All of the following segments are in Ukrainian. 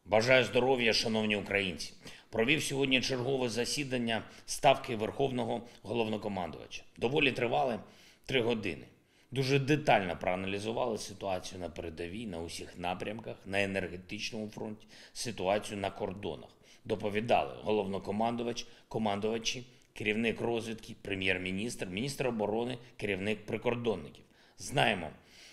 Бажаю здоров'я, шановні українці. Провів сьогодні чергове засідання Ставки Верховного Головнокомандувача. Доволі тривали 3 години. Дуже детально проаналізували ситуацію на передовій, на усіх напрямках, на енергетичному фронті, ситуацію на кордонах. Доповідали головнокомандувач, командувачі, керівник розвідки, прем'єр-міністр, міністр оборони, керівник прикордонників. Знаємо,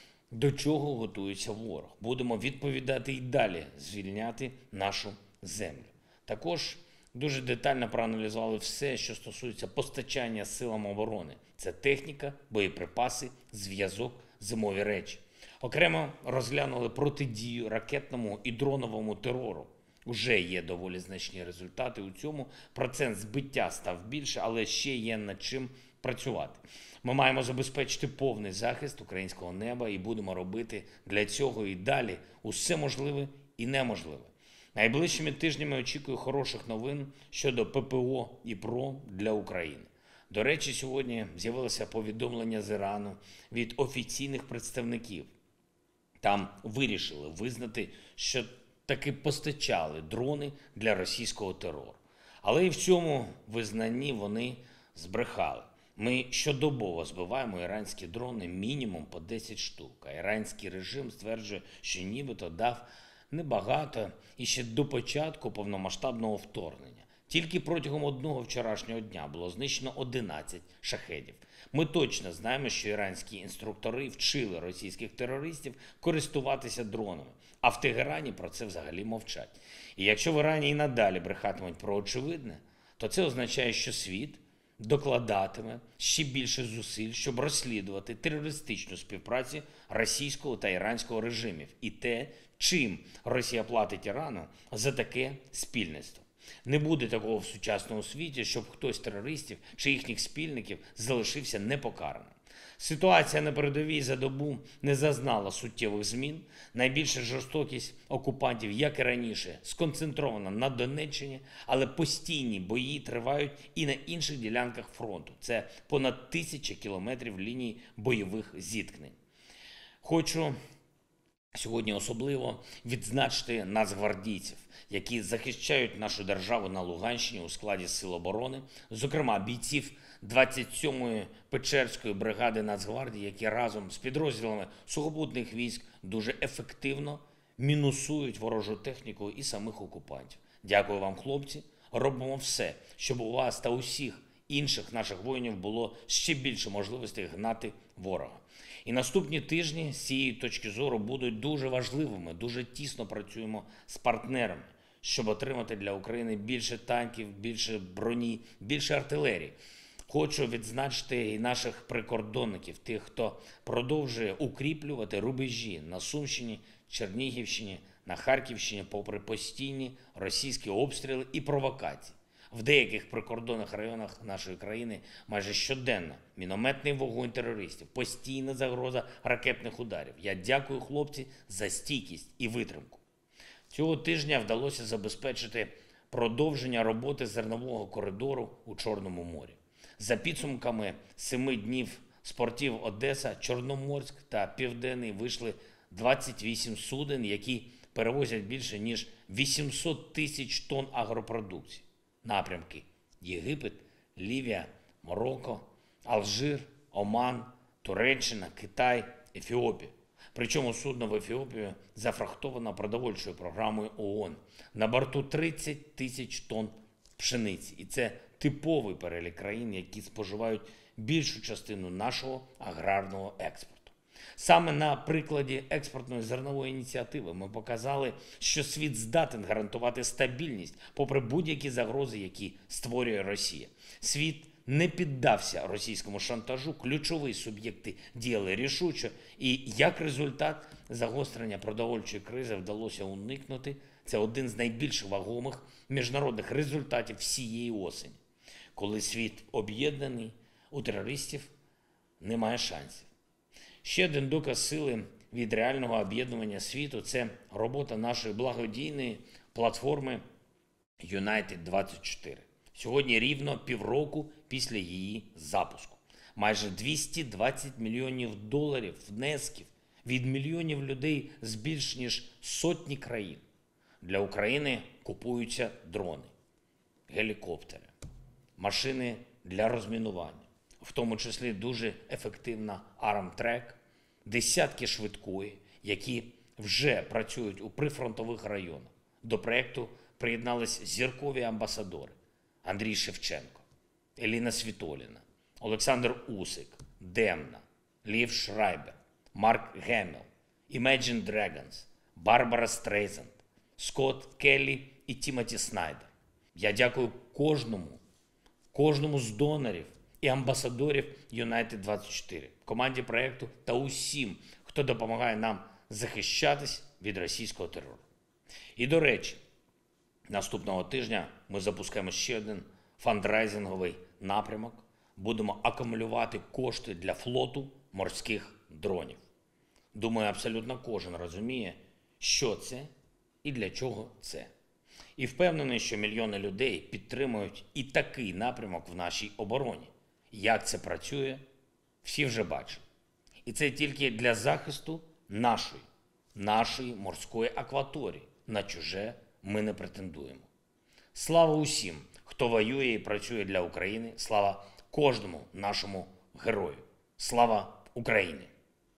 до чого готується ворог. Будемо відповідати і далі звільняти нашу землю. Також дуже детально проаналізували все, що стосується постачання силам оборони. Це техніка, боєприпаси, зв'язок, зимові речі. Окремо розглянули протидію ракетному і дроновому терору. Уже є доволі значні результати у цьому. Процент збиття став більше, але ще є над чим працювати. Ми маємо забезпечити повний захист українського неба і будемо робити для цього і далі усе можливе і неможливе. Найближчими тижнями очікую хороших новин щодо ППО і ПРО для України. До речі, сьогодні з'явилося повідомлення з Ірану від офіційних представників. Там вирішили визнати, що таки постачали дрони для російського терору. Але і в цьому визнанні вони збрехали. Ми щодобово збиваємо іранські дрони мінімум по 10 штук. А іранський режим стверджує, що нібито дав небагато і ще до початку повномасштабного вторгнення. Тільки протягом одного вчорашнього дня було знищено 11 шахедів. Ми точно знаємо, що іранські інструктори вчили російських терористів користуватися дронами. А в Тегерані про це взагалі мовчать. І якщо в Ірані і надалі брехатимуть про очевидне, то це означає, що світ докладатиме ще більше зусиль, щоб розслідувати терористичну співпрацю російського та іранського режимів і те, чим Росія платить Ірану за таке спільництво. Не буде такого в сучасному світі, щоб хтось з терористів чи їхніх спільників залишився непокараним. Ситуація на передовій за добу не зазнала суттєвих змін. Найбільша жорстокість окупантів, як і раніше, сконцентрована на Донеччині, але постійні бої тривають і на інших ділянках фронту. Це понад 1000 кілометрів ліній бойових зіткнень. Хочу сьогодні особливо відзначити нацгвардійців, які захищають нашу державу на Луганщині у складі Сил оборони, зокрема бійців 27-ї Печерської бригади Нацгвардії, які разом з підрозділами сухопутних військ дуже ефективно мінусують ворожу техніку і самих окупантів. Дякую вам, хлопці. Робимо все, щоб у вас та усіх інших наших воїнів було ще більше можливостей гнати ворога. І наступні тижні з цієї точки зору будуть дуже важливими, дуже тісно працюємо з партнерами, щоб отримати для України більше танків, більше броні, більше артилерії. Хочу відзначити і наших прикордонників, тих, хто продовжує укріплювати рубежі на Сумщині, Чернігівщині, на Харківщині, попри постійні російські обстріли і провокації. В деяких прикордонних районах нашої країни майже щоденно мінометний вогонь терористів, постійна загроза ракетних ударів. Я дякую, хлопці, за стійкість і витримку. Цього тижня вдалося забезпечити продовження роботи зернового коридору у Чорному морі. За підсумками 7 днів з портів Одеса, Чорноморськ та Південний вийшли 28 суден, які перевозять більше ніж 800 тисяч тонн агропродукції. Напрямки: Єгипет, Лівія, Марокко, Алжир, Оман, Туреччина, Китай, Ефіопія. Причому судно в Ефіопію зафрахтовано продовольчою програмою ООН. На борту 30 тисяч тонн пшениці. І це типовий перелік країн, які споживають більшу частину нашого аграрного експорту. Саме на прикладі експортної зернової ініціативи ми показали, що світ здатен гарантувати стабільність попри будь-які загрози, які створює Росія. Світ не піддався російському шантажу, ключові суб'єкти діяли рішуче, і як результат загострення продовольчої кризи вдалося уникнути. Це один з найбільш вагомих міжнародних результатів всієї осені. Коли світ об'єднаний, у терористів немає шансів. Ще один доказ сили від реального об'єднування світу – це робота нашої благодійної платформи United24. Сьогодні рівно півроку після її запуску. Майже 220 мільйонів доларів внесків від мільйонів людей з більш ніж сотні країн. Для України купуються дрони, гелікоптери, машини для розмінування, в тому числі дуже ефективна армтрек, десятки швидкої, які вже працюють у прифронтових районах. До проєкту приєднались зіркові амбасадори Андрій Шевченко, Еліна Світоліна, Олександр Усик, Демна, Лів Шрайбер, Марк Геммел, Imagine Dragons, Барбара Стрейзенд, Скотт Келлі і Тімоті Снайдер. Я дякую кожному з донорів і амбасадорів United24, команді проєкту та усім, хто допомагає нам захищатись від російського терору. І, до речі, наступного тижня ми запускаємо ще один фандрайзинговий напрямок. Будемо акумулювати кошти для флоту морських дронів. Думаю, абсолютно кожен розуміє, що це і для чого це. І впевнений, що мільйони людей підтримують і такий напрямок в нашій обороні. Як це працює, всі вже бачать. І це тільки для захисту нашої морської акваторії. На чуже ми не претендуємо. Слава усім, хто воює і працює для України. Слава кожному нашому герою. Слава Україні!